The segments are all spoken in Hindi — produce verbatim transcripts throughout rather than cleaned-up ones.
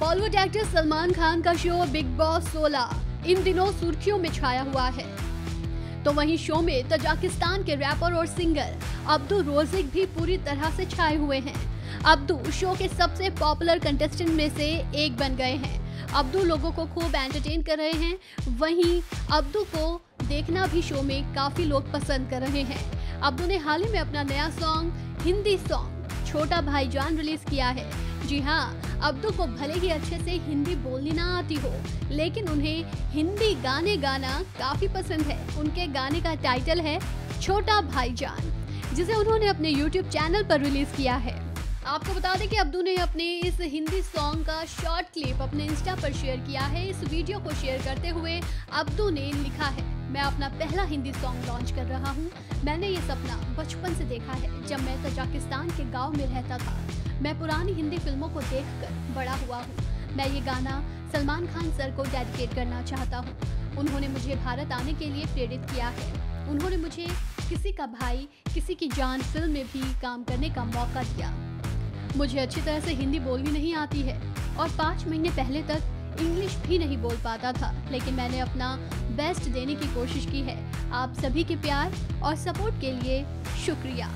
बॉलीवुड एक्टर सलमान खान का शो बिग बॉस सोलह इन दिनों सुर्खियों में छाया हुआ है। तो वहीं शो में तजाकिस्तान के रैपर और सिंगर अब्दू रोज़िक भी पूरी तरह से छाए हुए हैं। अब्दू शो के सबसे पॉपुलर कंटेस्टेंट में से एक बन गए हैं। अब्दू लोगों को खूब एंटरटेन कर रहे हैं। वहीं अब्दू को देखना भी शो में काफी लोग पसंद कर रहे हैं। अब्दू ने हाल ही में अपना नया सॉन्ग हिंदी सॉन्ग छोटा भाईजान रिलीज किया है। जी हाँ, अब्दू को भले ही अच्छे से हिंदी बोलनी ना आती हो, लेकिन उन्हें हिंदी गाने गाना काफी पसंद है। उनके गाने का टाइटल है छोटा भाईजान, जिसे उन्होंने अपने यूट्यूब चैनल पर रिलीज किया है। आपको बता दें कि अब्दू ने अपने इस हिंदी सॉन्ग का शॉर्ट क्लिप अपने इंस्टा पर शेयर किया है। इस वीडियो को शेयर करते हुए अब्दू ने लिखा है, मैं अपना पहला हिंदी सॉन्ग लॉन्च कर रहा हूँ। मैंने ये सपना बचपन से देखा है। जब मैं तजाकिस्तान के गांव में रहता था, मैं पुरानी हिंदी फिल्मों को देखकर बड़ा हुआ हूँ। मैं ये गाना सलमान खान सर को डेडिकेट करना चाहता हूँ। उन्होंने मुझे भारत आने के लिए प्रेरित किया है। उन्होंने मुझे किसी का भाई किसी की जान फिल्म में भी काम करने का मौका दिया। मुझे अच्छी तरह से हिंदी बोलनी नहीं आती है और पाँच महीने पहले तक इंग्लिश भी नहीं बोल पाता था, लेकिन मैंने अपना बेस्ट देने की कोशिश की है। आप सभी के प्यार और सपोर्ट के लिए शुक्रिया।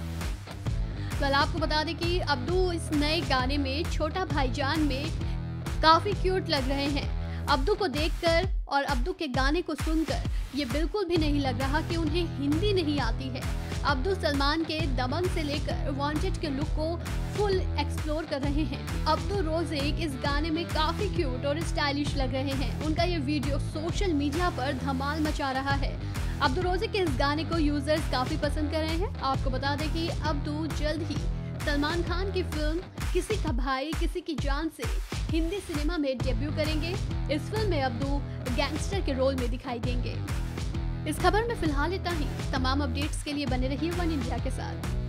कल आपको बता दें कि अब्दू इस नए गाने में छोटा भाईजान में काफ़ी क्यूट लग रहे हैं। अब्दू को देखकर और अब्दू के गाने को सुनकर ये बिल्कुल भी नहीं लग रहा कि उन्हें हिंदी नहीं आती है। अब्दू सलमान के दबंग से लेकर वांटेड के लुक को फुल एक्सप्लोर कर रहे हैं। अब्दू रोज़िक इस गाने में काफ़ी क्यूट और स्टाइलिश लग रहे हैं। उनका ये वीडियो सोशल मीडिया पर धमाल मचा रहा है। अब्दू रोज़िक के इस गाने को यूजर्स काफ़ी पसंद कर रहे हैं। आपको बता दें कि अब्दू जल्द ही सलमान खान की फिल्म किसी का भाई किसी की जान से हिंदी सिनेमा में डेब्यू करेंगे। इस फिल्म में अब्दू गैंगस्टर के रोल में दिखाई देंगे। इस खबर में फिलहाल इतना ही। तमाम अपडेट्स के लिए बने रहिए वन इंडिया के साथ।